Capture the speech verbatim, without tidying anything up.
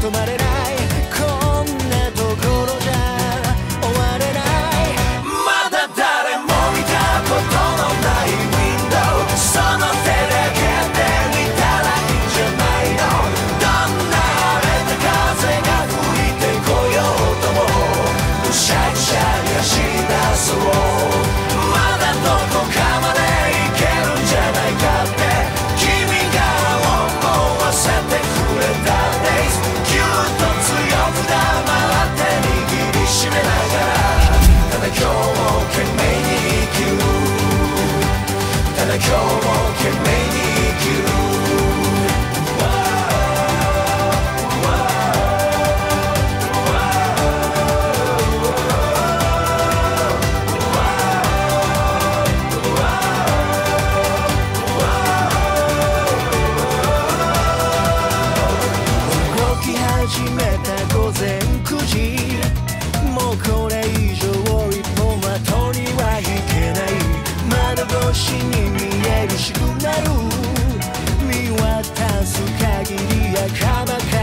止まれないこんなところじゃ終われないまだ誰も見たことのないウィンドウその手で開けてみたらいいんじゃないのどんな荒れた風が吹いてこようともぐしゃぐしゃに走り出そうまだどこかまで行けるんじゃないかって君が思わせてくれた Days ぎゅっと強く黙って握りしめながらただ今日も懸命に生きるただ今日も懸命に生きる始めた午前くじもうこれ以上一本後には引けない窓越しに見えるシグナル見渡す限り赤ばか